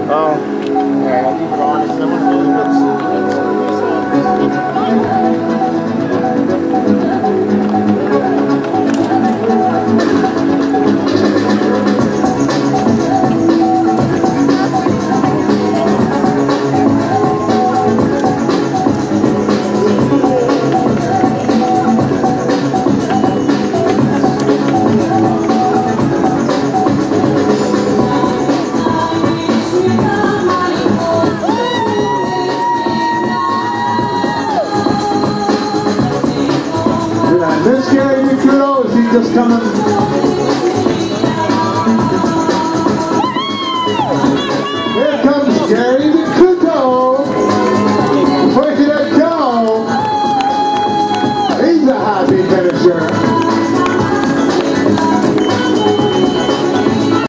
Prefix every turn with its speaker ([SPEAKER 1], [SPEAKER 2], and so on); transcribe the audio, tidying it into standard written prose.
[SPEAKER 1] Alright, I'll leave it on. If someone really
[SPEAKER 2] Miss Gary McFrudo, is he just coming?